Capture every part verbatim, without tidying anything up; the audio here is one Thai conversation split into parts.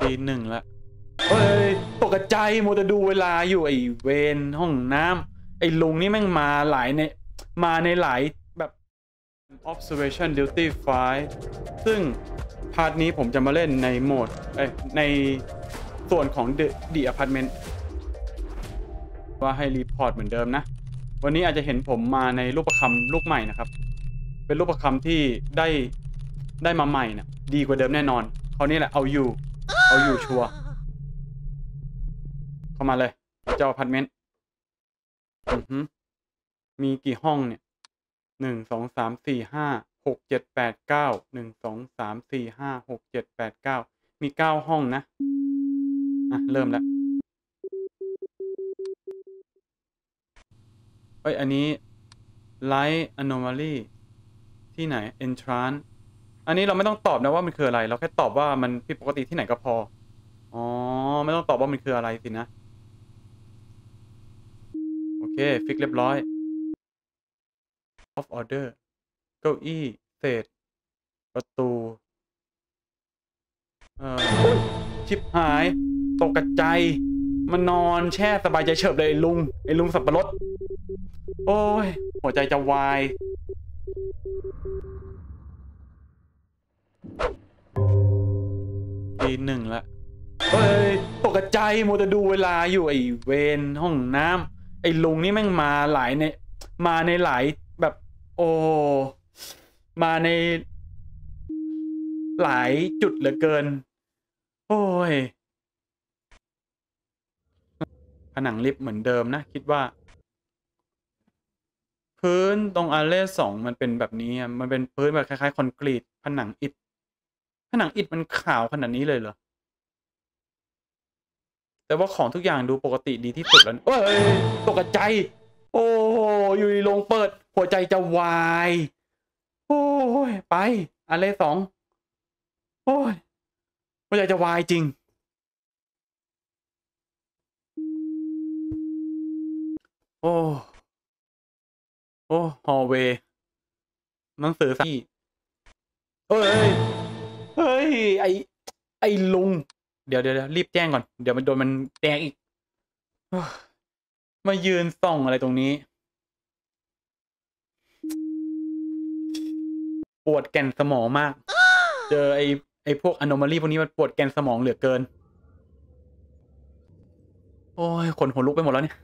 ตีหนึ่งละเฮ้ยตกใจโมจะดูเวลาอยู่ไอ้เวนห้องน้ำไอ้ลุงนี่แม่งมาหลายในมาในหลายแบบ observation duty ไฟว์ ซึ่งพาร์ทนี้ผมจะมาเล่นในโหมดเอ้ยในส่วนของ The, The Apartment ว่าให้รีพอร์ตเหมือนเดิมนะวันนี้อาจจะเห็นผมมาในรูปประคำลูกใหม่นะครับเป็นรูปประคำที่ได้ได้มาใหม่นะดีกว่าเดิมแน่นอนคราวนี้แหละเอาอยู่เอาอยู่ชัวร์เข้ามาเลยเจ้าอพาร์ตเมนต์อือฮึมีกี่ห้องเนี่ยหนึ่งสองสามสี่ห้าหกเจ็ดแปดเก้าหนึ่งสองสามสี่ห้าหกเจ็ดแปดเก้ามีเก้าห้องนะอ่ะเริ่มแล้วเอ้ยอันนี้ Light Anomaly ที่ไหน Entrance อันนี้เราไม่ต้องตอบนะว่ามันคืออะไรเราแค่ตอบว่ามันผิดปกติที่ไหนก็พออ๋อไม่ต้องตอบว่ามันคืออะไรสินะโอเคฟิกเรียบร้อย off order เก้าอี้เศษประตูเอ่อชิบหายตกกระจายมันนอนแช่สบายใจเฉิบเลยไอ้ลุงไอ้ลุงสับปะรดโอ้ยหัวใจจะวายตีหนึ่งละเฮ้ยตกใจโมจะดูเวลาอยู่ไอ้เวนห้องน้ำไอ้ลุงนี่แม่งมาหลายในมาในหลายแบบโอ้มาในหลายจุดเหลือเกินโอ้ยผนังลิฟต์เหมือนเดิมนะคิดว่าพื้นตรงอาร์เรสองมันเป็นแบบนี้มันเป็นพื้นแบบคล้ายๆคอนกรีตผนังอิฐผนังอิฐมันขาวขนาดนี้เลยเหรอแต่ว่าของทุกอย่างดูปกติดีที่สุดแล้วเอ้ยตกใจโอ้อยู่ในโรงเปิดหัวใจจะวายโอ้ยไปอาร์เรสองโอ้ยหัวใจจะวายจริงโอ้โอ้ฮอลเวย์หนังสือสักที่เฮ้ยเฮ้ยไอไอลุงเดี๋ยวเดี๋ยวรีบแจ้งก่อนเดี๋ยวมันโดนมันแดงอีกมายืนส่องอะไรตรงนี้ปวดแก่นสมองมากเจอไอไอพวก anomaly พวกนี้มันปวดแก่นสมองเหลือเกินโอ้ยขนหัวลุกไปหมดแล้วเนี่ย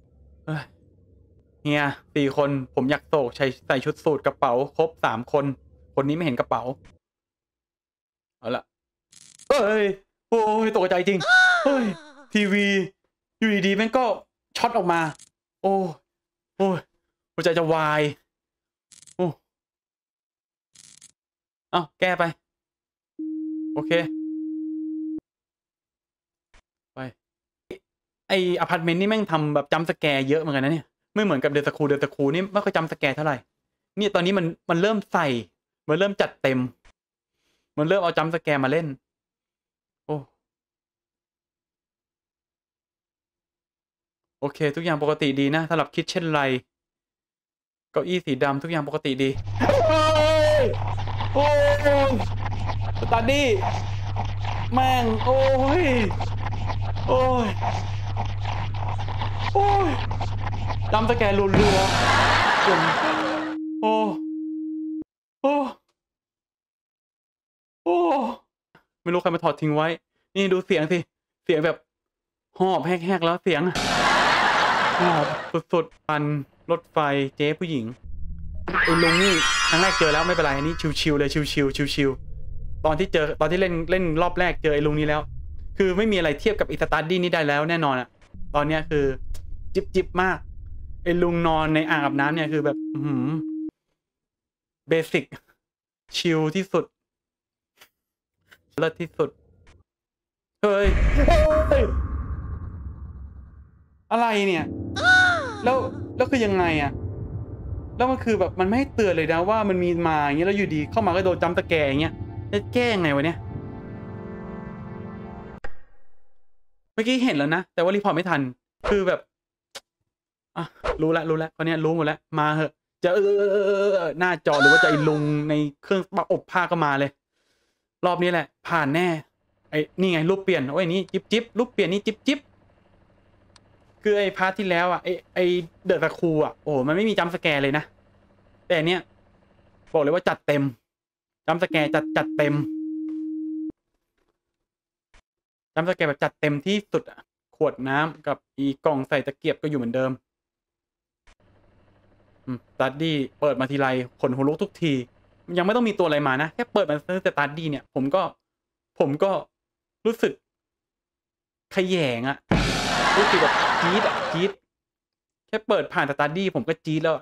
เฮียสี่คนผมอยากโศกใช้ใส่ชุดสูทกระเป๋าครบสามคนคนนี้ไม่เห็นกระเป๋าเอาละเอ้ยโอ้ยตกใจจริงเฮ้ยทีวีอยู่ดีๆแม่งก็ช็อตออกมาโอ้โอ้ยหัวใจจะวายโอ้เอ้าแก้ไปโอเคไปไออพาร์ตเมนต์นี่แม่งทำแบบจัมป์สแกร์เยอะเหมือนกันนะเนี่ยไม่เหมือนกับเดอะสคูลเดอะสคูลนี่ไม่ค่อยจำสแกร์เท่าไหร่นี่ตอนนี้มันมันเริ่มใส่มันเริ่มจัดเต็มมันเริ่มเอาจำสแกร์มาเล่นโอ้โอเคทุกอย่างปกติดีนะสำหรับคิดเช่นไรเก้าอี้สีดำทุกอย่างปกติดีโอ้ยสตาร์ดี้แม่งโอ้ยโอ้ยโอ้ยจำสแกร์รัวๆโอ้โอ้โอ้ไม่รู้ใครมาถอดทิ้งไว้นี่ดูเสียงสิเสียงแบบหอบแหกๆแล้วเสียงหอบสุดๆปันรถไฟเจ๊ผู้หญิงไอ้ลุงนี่ครั้งแรกเจอแล้วไม่เป็นไรนี่ชิวๆเลยชิวๆชิวๆตอนที่เจอตอนที่เล่นเล่นรอบแรกเจอไอ้ลุงนี้แล้วคือไม่มีอะไรเทียบกับอีสตาร์ดี้นี่ได้แล้วแน่นอนอะตอนเนี้ยคือจิบจิบมากไอ้ลุงนอนในอ่างอาบน้ำเนี่ยคือแบบหืมเบสิกชิลที่สุดเลิศที่สุดเฮ้ยอะไรเนี่ยแล้วแล้วคือยังไงอะแล้วมันคือแบบมันไม่ให้เตือนเลยนะว่ามันมีมาอย่างเงี้ยแล้วอยู่ดีเข้ามาก็โดนจัมป์สแกร์อย่างเงี้ยจะแก้ยังไงวะเนี่ยเมื่อกี้เห็นแล้วนะแต่ว่ารีพอร์ตไม่ทันคือแบบอ่ะรู้แล้วรู้แล้วคนนี้รู้หมดแล้วมาเหอะจะเออหน้าจอหรือว่าจะไอ้ลุงในเครื่องอบผ้าก็มาเลยรอบนี้แหละผ่านแน่ไอ้นี่ไงรูปเปลี่ยนโอ้ยนี่จิ๊บจิ๊บรูปเปลี่ยนนี่จิ๊บจิ๊บคือไอ้พาร์ทที่แล้วอ่ะไอ้ไอ้เดอะตะคูอ่ะโอ้มันไม่มีจัมป์สแกร์เลยนะแต่เนี้ยบอกเลยว่าจัดเต็มจัมป์สแกร์จัดจัดเต็มจัมป์สแกร์แบบจัดเต็มที่สุดอ่ะขวดน้ำกับอีกล่องใส่ตะเกียบก็อยู่เหมือนเดิมสตัดดี้เปิดมาทีไรขนหัวลุกทุกทียังไม่ต้องมีตัวอะไรมานะแค่เปิดมาตั้งแต่สตัดดี้เนี่ยผมก็ผมก็รู้สึกขยงอะรู้สึกแบบจี๊ดอะจี๊ดแค่เปิดผ่านสตัดดี้ผมก็จี๊ดแล้ว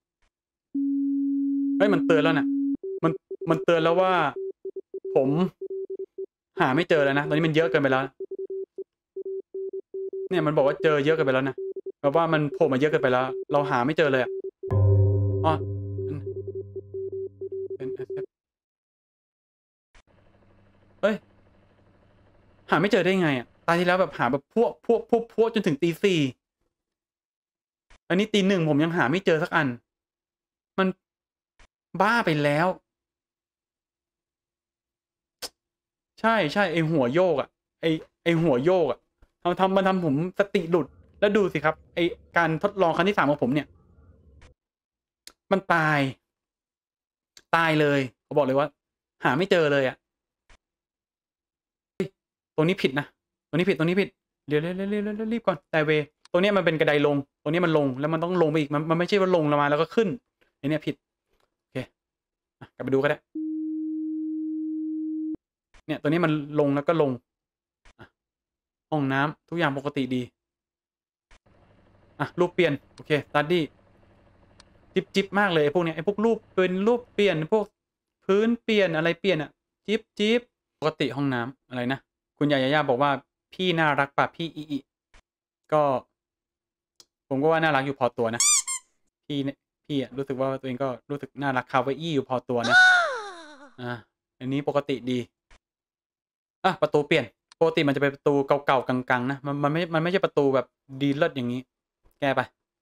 เฮ้ยมันเตือนแล้วนะมันมันเตือนแล้วว่าผมหาไม่เจอแล้วนะตอนนี้มันเยอะเกินไปแล้วเนี่ยมันบอกว่าเจอเยอะเกินไปแล้วนะแบบว่ามันโผล่มาเยอะเกินไปแล้วเราหาไม่เจอเลยอะอ๋อเฮ้ยหาไม่เจอได้ไงอ่ะตาที่แล้วแบบหาแบบพวกพวกพวกพวกจนถึงตีสี่อันนี้ตีหนึ่งผมยังหาไม่เจอสักอันมันบ้าไปแล้วใช่ใช่ไอหัวโยกอ่ะไอไอหัวโยกอ่ะทำทำมันทำผมสติหลุดแล้วดูสิครับไอการทดลองครั้งที่สามของผมเนี่ยมันตายตายเลยผมบอกเลยว่าหาไม่เจอเลยอ่ะตรงนี้ผิดนะตรงนี้ผิดตรงนี้ผิดเดี๋ยวเร็วเร็วเร็วเร็วรีบก่อนแต่เวตรงนี้มันเป็นกระไดลงตรงนี้มันลงแล้วมันต้องลงไปอีกมันมันไม่ใช่ว่าลงมาแล้วก็ขึ้นไอเนี้ยผิดโอเคกลับไปดูก็ได้เนี่ยตัวนี้มันลงแล้วก็ลงห้องน้ำทุกอย่างปกติดีอ่ะรูปเปลี่ยนโอเคสตัดดี้จิบจิบมากเลยไอ้พวกเนี้ยไอ้พวกรูปเป็นรูปเปลี่ยนพวกพื้นเปลี่ยนอะไรเปลี่ยนอ่ะจิบจิบปกติห้องน้ำอะไรนะคุณยายาย่าบอกว่าพี่น่ารักป่ะพี่อีอีก็ผมก็ว่าน่ารักอยู่พอตัวนะพี่เนี่ยพี่อ่ะรู้สึกว่าตัวเองก็รู้สึกน่ารักคาวาอี้อยู่พอตัวนะอ่าอันนี้ปกติดีอ่ะประตูเปลี่ยนปกติมันจะเป็นประตูเก่าๆกังๆนะมันมันไม่มันไม่ใช่ประตูแบบดีเลิศอย่างนี้แก้ไป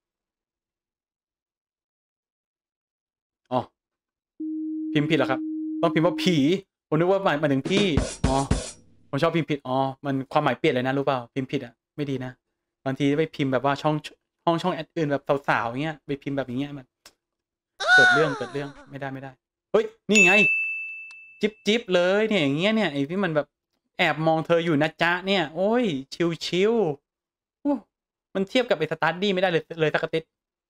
อ๋อพิมพ์ผิดเหรอครับต้องพิมพ์ว่าผีผมนึกว่าหมายหมายถึงพี่อ๋อผมชอบพิมพ์ผิดอ๋อมันความหมายเปลี่ยนเลยนะรู้เปล่าพิมพ์ผิดอ่ะไม่ดีนะบางทีไปพิมพ์แบบว่าช่องห้องช่องแอดอื่นแบบสาวๆอย่างเงี้ยไปพิมพ์แบบอย่างเงี้ยมันเกิดเรื่องเกิดเรื่องไม่ได้ไม่ได้เฮ้ยนี่ไงจิ๊บจิ๊บเลยเนี่ยอย่างเงี้ยเนี่ยไอ้ที่มันแบบแอบมองเธออยู่นะจ๊ะเนี่ยโอ้ยชิวชิวมันเทียบกับไอ้สตาร์ดี้ไม่ได้เลยเลยสักติด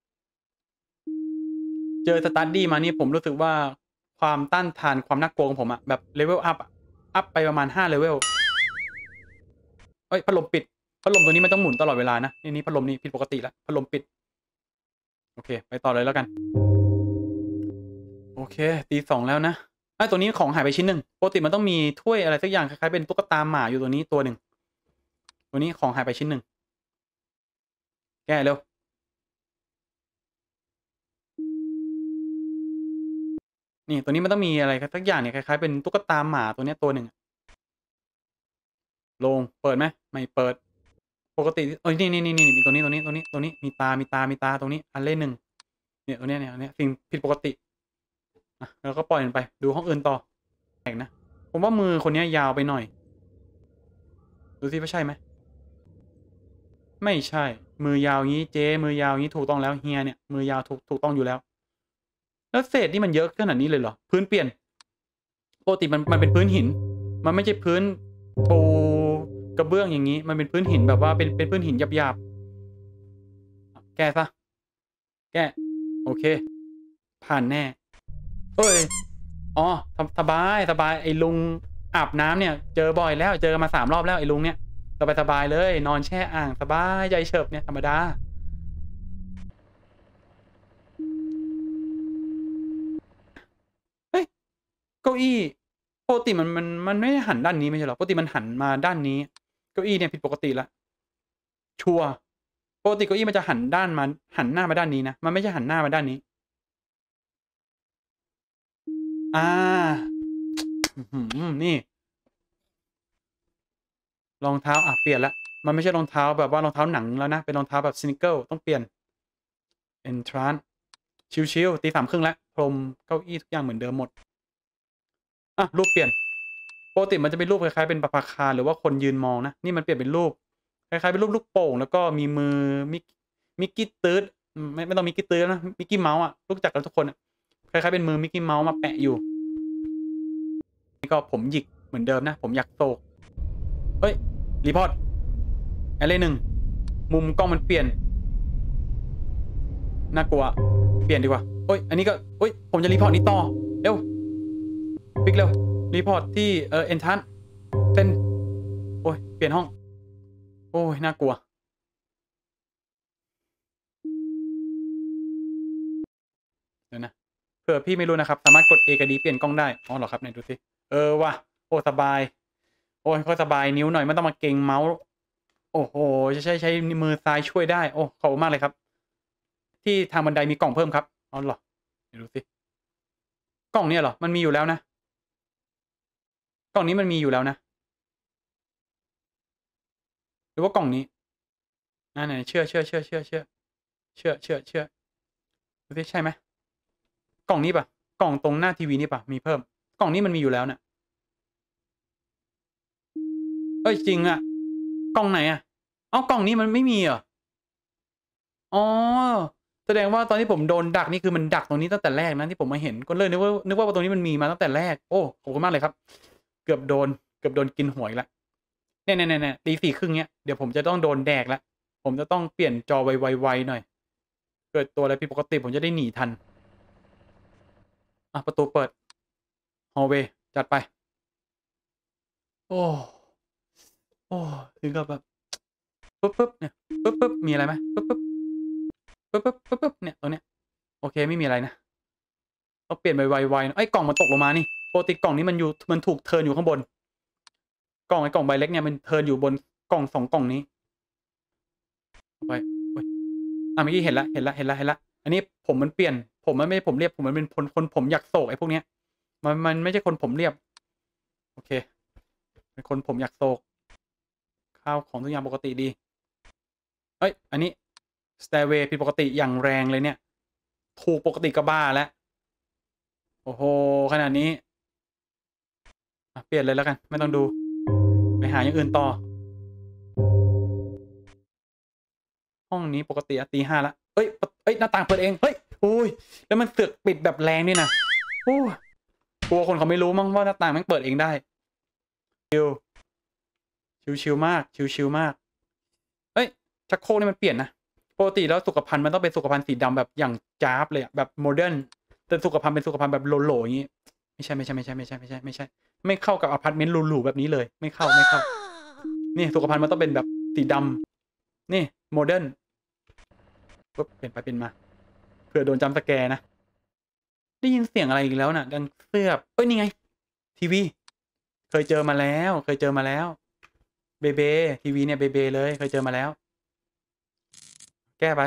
เจอสตาร์ดี้มานี่ผมรู้สึกว่าความต้านทานความน่ากลัวของผมอะแบบเลเวลอัพอะอัพไปประมาณห้าเลเวลเอ้ยพัดลมปิดพัดลมตัวนี้มันต้องหมุนตลอดเวลานะนี่นี่พัดลมนี่ผิดปกติแล้วพัดลมปิดโอเคไปต่อเลยแล้วกันโอเคตีสองแล้วนะไอ้ตัวนี้ของหายไปชิ้นหนึ่งปกติมันต้องมีถ้วยอะไรสักอย่างคล้ายๆเป็นตุ๊กตาหมาอยู่ตัวนี้ตัวหนึ่งตัวนี้ของหายไปชิ้นหนึ่งแก้เร็วนี่ตัวนี้มันต้องมีอะไรสักอย่างเนี่ยคล้ายๆเป็นตุ๊กตาหมาตัวนี้ตัวหนึ่งลงเปิดไหมไม่เปิดปกติเอ้ยนี่นี่นี่นี่มีตัวนี้ตัวนี้ตัวนี้ตัวนี้มีตามีตามีตาตรงนี้อันเล่นหนึ่งเนี่ยตัวเนี้ยเนี่ยเนี่ยสิ่งผิดปกติอ่ะแล้วก็ปล่อยมันไปดูห้องอื่นต่อแปลกนะผมว่ามือคนนี้ยาวไปหน่อยดูสิว่าใช่ไหมไม่ใช่มือยาวงี้เจ๊มือยาวงี้ถูกต้องแล้วเฮียเนี่ยมือยาวถูกถูกต้องอยู่แล้วแล้วเศษนี่มันเยอะขนาดนี้เลยเหรอพื้นเปลี่ยนปกติมันมันเป็นพื้นหินมันไม่ใช่พื้นปูกระเบื้องอย่างนี้มันเป็นพื้นหินแบบว่าเป็นเป็นพื้นหินหยาบๆแก้ซะแก้โอเคผ่านแน่เอ้ยอ๋อสบายสบายไอ้ลุงอาบน้ำเนี่ยเจอบ่อยแล้วเจอมาสามรอบแล้วไอ้ลุงเนี่ยสบายสบายเลยนอนแช่อ่างสบายใจเฉิบเนี่ยธรรมดาเฮ้ยเก้าอี้ปกติมันมันมันไม่ได้หันด้านนี้ไม่ใช่หรอปกติมันหันมาด้านนี้เก้าอี้เนี่ยผิดปกติละชัวร์ปกติเก้าอี้มันจะหันด้านมาหันหน้ามาด้านนี้นะมันไม่ใช่หันหน้ามาด้านนี้อ่านี่รองเท้าอ่ะเปลี่ยนละมันไม่ใช่รองเท้าแบบว่ารองเท้าหนังแล้วนะเป็นรองเท้าแบบสนิเกิลต้องเปลี่ยน entrance ชิวๆตีสามครึ่งแล้วพรมเก้าอี้ทุกอย่างเหมือนเดิมหมดอ่ะรูปเปลี่ยนปกติมันจะเป็นรูปคล้ายๆเป็นประภาคารหรือว่าคนยืนมองนะนี่มันเปลี่ยนเป็นรูปคล้ายๆเป็นรูปลูกโป่งแล้วก็มีมือมิกมิกกี้ตืดไม่ไม่ต้องมิกกี้ตืดนะมิกกี้เมาส์อ่ะรู้จักกันทุกคนอ่ะคล้ายๆเป็นมือมิกกี้เมาส์มาแปะอยู่นี่ก็ผมหยิกเหมือนเดิมนะผมอยากโศกเฮ้ยรีพอร์ตอะไรหนึ่งมุมกล้องมันเปลี่ยนน่ากลัวเปลี่ยนดีกว่าโอ้ยอันนี้ก็โอ้ยผมจะรีพอร์ตนี้ต่อเร็วปิกเร็วรีพอร์ตที่เออเอนทันเป็นโอ้ยเปลี่ยนห้องโอ้ยน่ากลัวเดี๋ยวนะเผื่อพี่ไม่รู้นะครับสามารถกด A กับ D เปลี่ยนกล้องได้อ๋อเหรอครับไหนดูสิเออว่ะโอ้สบายโอ้ยก็สบายนิ้วหน่อยไม่ต้องมาเก่งเมาส์โอ้โหจะใช้ใช้มือซ้ายช่วยได้โอ้ขอบคุณมากเลยครับที่ทางบันไดมีกล่องเพิ่มครับอ๋อเหรอเดี๋ยวดูสิกล่องเนี่ยเหรอมันมีอยู่แล้วนะกล่องนี้มันมีอยู่แล้วนะหรือว่ากล่องนี้อ่าไหนเชื่อเชื่อเชื่อเชื่อเชื่อเชื่อเชื่อเชื่อดูสิใช่ไหมกล่องนี้ปะกล่องตรงหน้าทีวีนี่ปะมีเพิ่มกล่องนี้มันมีอยู่แล้วเนี่ยเอ้ยจริงอะกล่องไหนอะเอ้ากล่องนี้มันไม่มีเหรออ๋อแสดงว่าตอนที่ผมโดนดักนี่คือมันดักตรงนี้ตั้งแต่แรกนะที่ผมมาเห็นก็เลยนึกว่านึกว่าตรงนี้มันมีมาตั้งแต่แรกโอ้ขอบคุณมากเลยครับเกือบโดนเกือบโดนกินหวยละเนี่ยเนี่ยเนี่ยตีสี่ครึ่งเนี้ยเดี๋ยวผมจะต้องโดนแดกละผมจะต้องเปลี่ยนจอไวๆหน่อยเกิดตัวอะไรผิดปกติผมจะได้หนีทันอ่ะประตูเปิดฮอลเวย์จัดไปโอ้โอ้ถึงกับแบบปึ๊บปึ๊บเนี่ยปึ๊บปึ๊บมีอะไรไหมปึ๊บปึ๊บปึ๊บปึ๊บปึ๊บปึ๊บเนี่ยตรงเนี้ยโอเคไม่มีอะไรนะต้องเปลี่ยนไวๆไอ้กล่องมันตกลงมานี่ปกติกล่องนี้มันอยู่มันถูกเทิร์นอยู่ข้างบนกล่องไอ้กล่องใบเล็กเนี่ยมันเทิร์นอยู่บนกล่องสองกล่องนี้ไปอ่ะเมื่อกี้เห็นละเห็นละเห็นละเห็นละอันนี้ผมมันเปลี่ยนผมมันไม่ใช่ผมเรียบผมมันเป็นคนคนผมอยากโศกไอ้พวกเนี้ยมันมันไม่ใช่คนผมเรียบโอเคเป็นคนผมอยากโศกข้าวของทุกอย่างปกติดีเอ้ยอันนี้สเตย์เวย์ผิดปกติอย่างแรงเลยเนี่ยถูกปกติก็บ้าแล้วโอ้โหขนาดนี้อ่ะเปลี่ยนเลยแล้วกันไม่ต้องดูไปหาอย่างอื่นต่อห้องนี้ปกติอะตีห้าละเอ้ยเอ้ยหน้าต่างเปิดเองเฮ้ยอุ้ยแล้วมันเสือกปิดแบบแรงด้วยนะโอ้กลัวคนเขาไม่รู้มั้งว่าหน้าต่างมันเปิดเองได้ชิวชิวชิวมากชิวชิวมากเอ้ยชักโครกนี่มันเปลี่ยนนะปกติแล้วสุขภัณฑ์มันต้องเป็นสุขภัณฑ์สีดำแบบอย่างจ๊าบเลยอะแบบโมเดิร์นแต่สุขภัณฑ์เป็นสุขภัณฑ์แบบโหลๆอย่างงี้ไม่ใช่ไม่ใช่ไม่ใช่ไม่ใช่ไม่ใช่ไม่ใช่ไม่เข้ากับอพาร์ตเมนต์หรูๆแบบนี้เลยไม่เข้าไม่เข้านี่สุขภัณฑ์มันต้องเป็นแบบสีดำนี่โมเดิร์นปุ๊บเปลี่ยนไปเปลี่ยนมาเผื่อโดนจำสแกร์นะได้ยินเสียงอะไรอีกแล้วน่ะดังเสือบเอ้ยนี่ไงทีวีเคยเจอมาแล้วเคยเจอมาแล้วเบเบทีวีเนี่ยเบเบเลยเคยเจอมาแล้วแก้ไป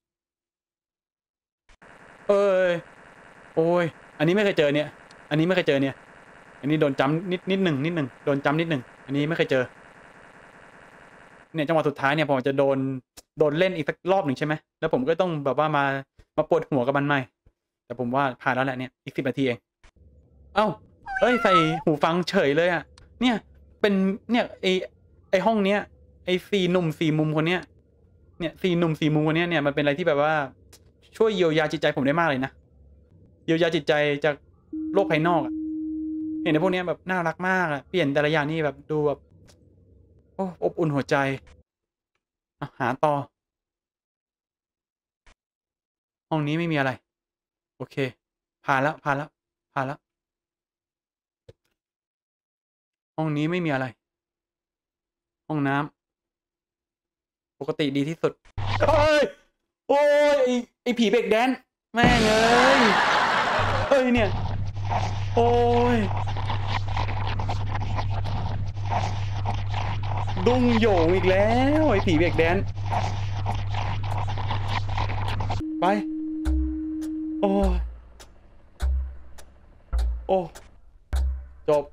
เอ้ยโอ้ยอันนี้ไม่เคยเจอเนี่ยอันนี้ไม่เคยเจอเนี่ยอันนี้โดนจำนิดนิดหนึ่งนิดหนึ่งโดนจำนิดหนึ่งอันนี้ไม่เคยเจอเนี่ยจังหวะสุดท้ายเนี่ยผมจะโดนโดนเล่นอีกสักรอบหนึ่งใช่ไหมแล้วผมก็ต้องแบบว่ามามาปวดหัวกับมันใหม่แต่ผมว่าผ่านแล้วแหละเนี่ยอีกสิบนาทีเองเอ้าเอ้ยใส่หูฟังเฉยเลยอ่ะเนี่ยเป็นเนี่ยไอไอห้องเนี้ยไอสี่หนุ่มสี่มุมคนเนี้ยเนี่ยสี่หนุ่มสี่มุมคนเนี้ยเนี่ยมันเป็นอะไรที่แบบว่าช่วยเยียวยาจิตใจผมได้มากเลยนะเยียวยาจิตใจจากโลกภายนอกอ่ะเห็นในพวกนี้แบบน่ารักมากอ่ะเปลี่ยนแต่ละอย่างนี่แบบดูแบบโอ้อบอุ่นหัวใจหาต่อห้องนี้ไม่มีอะไรโอเคผ่านแล้วผ่านแล้วผ่านแล้วห้องนี้ไม่มีอะไรห้องน้ำปกติดีที่สุดโอ้ยโอ้ยไอไอผีเบรกแดนแม่งเอ้ยเอ้ยเนี่ยโอ้ยดุ้งโยงอีกแล้วไอผีเบรกแดนไปโอ้ยโอ้จบ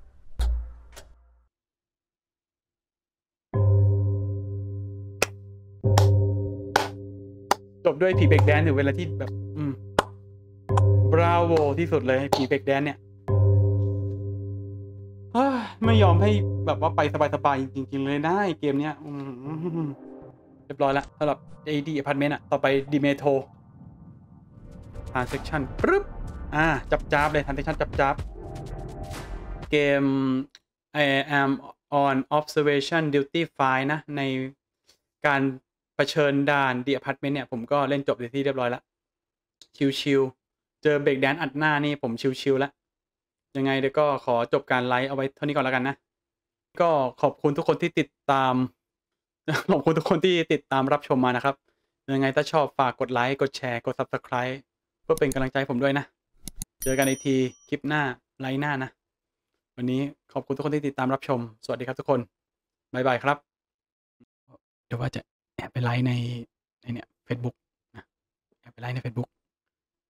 จบด้วยผีเบรกแดนถือเวลาที่แบบอืมบราโวที่สุดเลยผีเบรกแดนเนี่ยไม่ยอมให้แบบว่าไปสบายๆจริงๆเลยนะไอ้เกมเนี้ยอืมเรียบร้อยแล้วสำหรับ เอ ดี Apartment อะต่อไป Demetro Transaction ปึ๊บอ่าจับๆเลย Transaction จับๆเกม I am on observation duty five นะในการเผชิญด่าน The Apartment เนี่ยผมก็เล่นจบไปนที่เรียบร้อยแล้วชิลๆเจอเบรกแดนซ์อัดหน้านี่ผมชิลๆแล้วยังไงเดี๋ยวก็ขอจบการไลฟ์เอาไว้เท่านี้ก่อนแล้วกันนะก็ขอบคุณทุกคนที่ติดตาม ขอบคุณทุกคนที่ติดตามรับชมมานะครับยังไงถ้าชอบฝากกดไลค์กดแชร์กด Subscribe เพื่อเป็นกำลังใจให้ผมด้วยนะเจอกันอีกทีคลิปหน้าไลฟ์หน้านะวันนี้ขอบคุณทุกคนที่ติดตามรับชมสวัสดีครับทุกคนบ๊ายบายครับเดี๋ยวว่าจะแอบไปไลฟ์ในในเนี่ยเฟซบุ๊กนะแอบไปไลฟ์ในเฟซบุ๊ก